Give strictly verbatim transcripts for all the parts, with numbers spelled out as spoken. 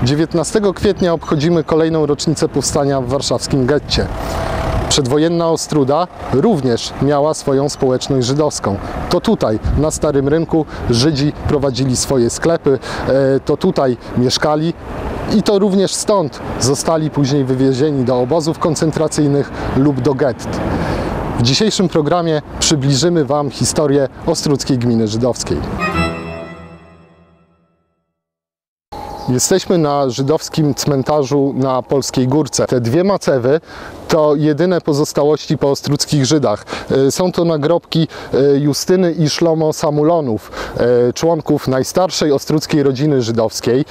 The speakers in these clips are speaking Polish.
dziewiętnastego kwietnia obchodzimy kolejną rocznicę powstania w warszawskim getcie. Przedwojenna Ostróda również miała swoją społeczność żydowską. To tutaj, na Starym Rynku, Żydzi prowadzili swoje sklepy, to tutaj mieszkali i to również stąd zostali później wywiezieni do obozów koncentracyjnych lub do gett. W dzisiejszym programie przybliżymy Wam historię Ostródzkiej Gminy Żydowskiej. Jesteśmy na żydowskim cmentarzu na Polskiej Górce. Te dwie macewy to jedyne pozostałości po ostródzkich Żydach. Są to nagrobki Justyny i Szlomo Samulonów, członków najstarszej ostródzkiej rodziny żydowskiej.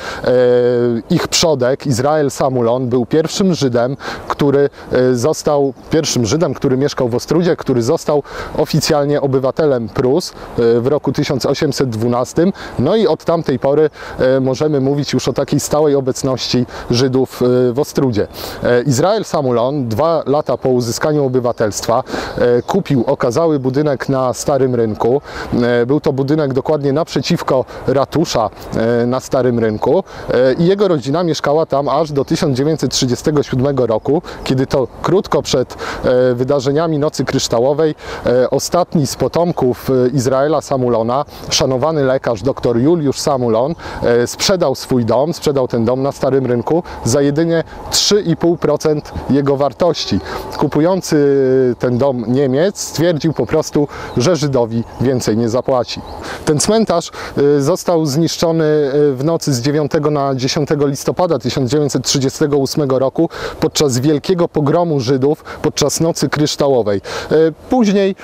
Ich przodek, Izrael Samulon, był pierwszym Żydem, który został pierwszym Żydem, który mieszkał w Ostródzie, który został oficjalnie obywatelem Prus w roku tysiąc osiemset dwunastym. No i od tamtej pory możemy mówić już o takiej stałej obecności Żydów w Ostródzie. Izrael Samulon dwa lata po uzyskaniu obywatelstwa kupił okazały budynek na Starym Rynku. Był to budynek dokładnie naprzeciwko ratusza na Starym Rynku i jego rodzina mieszkała tam aż do tysiąc dziewięćset trzydziestego siódmego roku, kiedy to krótko przed wydarzeniami Nocy Kryształowej ostatni z potomków Izraela Samulona, szanowany lekarz dr Juliusz Samulon, sprzedał swój dom, sprzedał ten dom na Starym Rynku za jedynie trzy i pół procent jego wartości. Kupujący ten dom Niemiec stwierdził po prostu, że Żydowi więcej nie zapłaci. Ten cmentarz został zniszczony w nocy z dziewiątego na dziesiątego listopada tysiąc dziewięćset trzydziestego ósmego roku podczas wielkiego pogromu Żydów, podczas Nocy Kryształowej. Później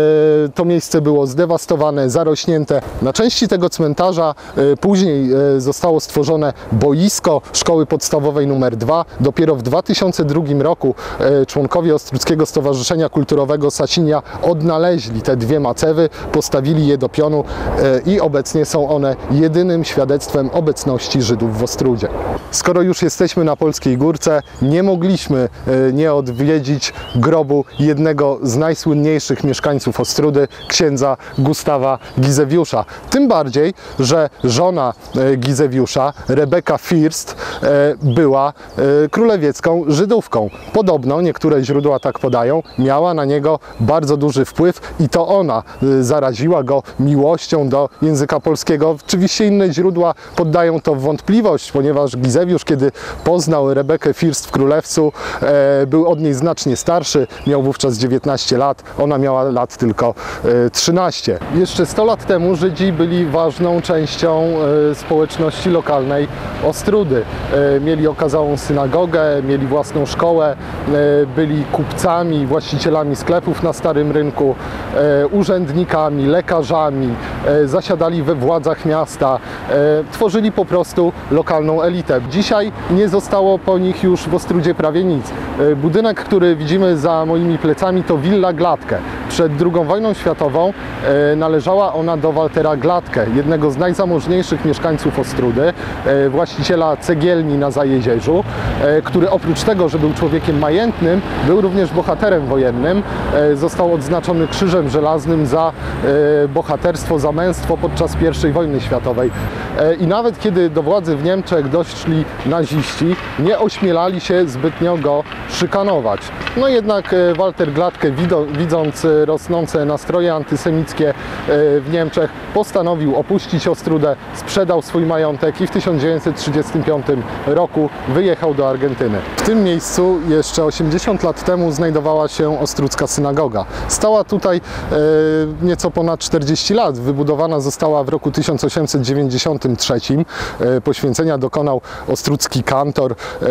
to miejsce było zdewastowane, zarośnięte. Na części tego cmentarza później zostało stworzone boisko szkoły podstawowej numer dwa. Dopiero w dwa tysiące drugim roku członkowie Ostródzkiego Stowarzyszenia Kulturowego Sasinia odnaleźli te dwie macewy, postawili je do pionu i obecnie są one jedynym świadectwem obecności Żydów w Ostródzie. Skoro już jesteśmy na Polskiej Górce, nie mogliśmy nie odwiedzić grobu jednego z najsłynniejszych mieszkańców Ostródy, księdza Gustawa Gizewiusza. Tym bardziej, że żona Gizewiusza, Rebeka First, była królewiecką Żydówką. Podobno, niektóre źródła tak podają, miała na niego bardzo duży wpływ i to ona zaraziła go miłością do języka polskiego. Oczywiście inne źródła poddają to w wątpliwość, ponieważ Gizewiusz, kiedy poznał Rebekę First w Królewcu, był od niej znacznie starszy, miał wówczas dziewiętnaście lat, ona miała lat tylko trzynaście. Jeszcze sto lat temu Żydzi byli ważną częścią społeczności lokalnej Ostródy. Mieli okazałą synagogę, mieli własną szkołę, byli kupcami, właścicielami sklepów na Starym Rynku, urzędnikami, lekarzami, zasiadali we władzach miasta, tworzyli po prostu lokalną elitę. Dzisiaj nie zostało po nich już w Ostródzie prawie nic. Budynek, który widzimy za moimi plecami, to Willa Gladke. Przed drugą wojną światową należała ona do Waltera Gladke, jednego z najzamożniejszych mieszkańców Ostródy, właściciela cegielni na Zajezierzu, który oprócz tego, że był człowiekiem majętnym, był również bohaterem wojennym. Został odznaczony Krzyżem Żelaznym za bohaterstwo, za męstwo podczas pierwszej wojny światowej. I nawet kiedy do władzy w Niemczech doszli naziści, nie ośmielali się zbytnio go szykanować. No jednak Walter Gladke, widząc rosnące nastroje antysemickie w Niemczech, postanowił opuścić Ostródę, sprzedał swój majątek i w tysiąc dziewięćset trzydziestym piątym roku wyjechał do Argentyny. W tym miejscu jeszcze osiemdziesiąt lat temu znajdowała się Ostródzka Synagoga. Stała tutaj e, nieco ponad czterdzieści lat. Wybudowana została w roku tysiąc osiemset dziewięćdziesiątym trzecim. E, poświęcenia dokonał ostródzki kantor, e,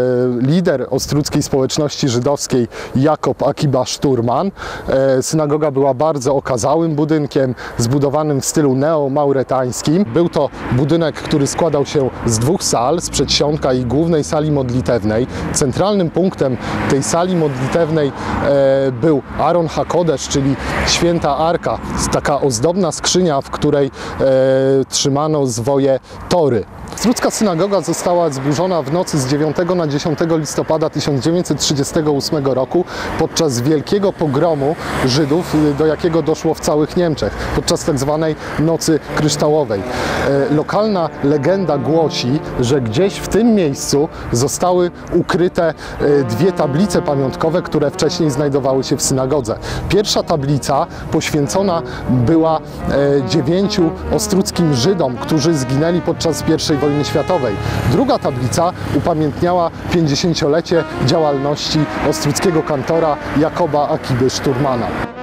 lider ostródzkiej społeczności żydowskiej Jakob Akiba Szturman. E, synagoga była bardzo okazałym budynkiem, zbudowanym w stylu neomauretańskim. Był to budynek, który składał się z dwóch sal, z przedsionka i głównej sali modlitewnej. Centralnym punktem tej sali modlitewnej e, był Aron HaKodesz, czyli święta Arka, taka ozdobna skrzynia, w której e, trzymano zwoje Tory. Ostrucka synagoga została zburzona w nocy z dziewiątego na dziesiątego listopada tysiąc dziewięćset trzydziestego ósmego roku podczas wielkiego pogromu Żydów, do jakiego doszło w całych Niemczech, podczas tak zwanej Nocy Kryształowej. Lokalna legenda głosi, że gdzieś w tym miejscu zostały ukryte dwie tablice pamiątkowe, które wcześniej znajdowały się w synagodze. Pierwsza tablica poświęcona była dziewięciu ostruckim Żydom, którzy zginęli podczas pierwszej wojny światowej. Druga tablica upamiętniała pięćdziesięciolecie działalności ostruckiego kantora Jakoba Akiby Szturmana.